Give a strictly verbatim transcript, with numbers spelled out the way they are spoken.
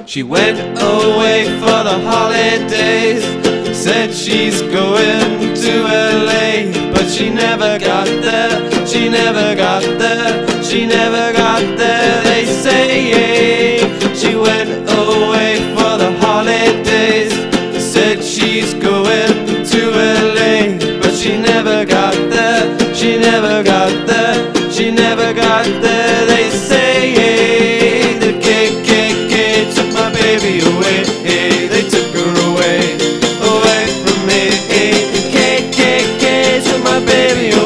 She went away for the holidays, said she's going to L A, but she never got there, she never got there, she never got there. They say she went away for the holidays, said she's going to L A, but she never got there, she never got there, she never got there. They say the K K K took my baby away, they took her away, away from me. The K K K took my baby away.